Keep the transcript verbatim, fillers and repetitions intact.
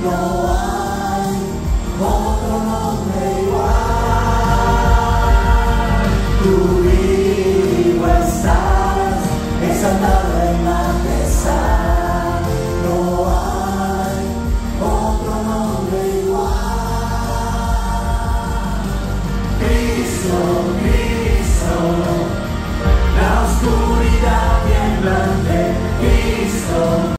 No hay otro nombre igual. Tú vivo estás, exaltado en majestad. No hay otro nombre igual. Cristo, Cristo, la oscuridad tiembla ante Cristo.